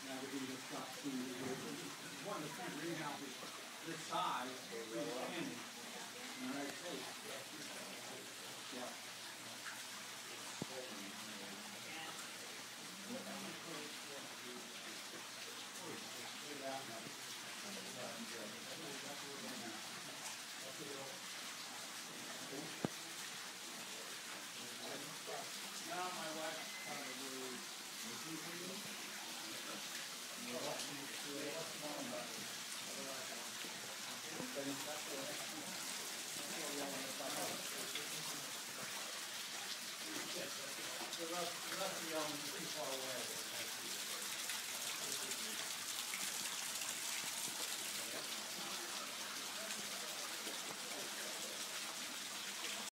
That would be the truck to one of the few greenhouses this size in the United States. Yeah.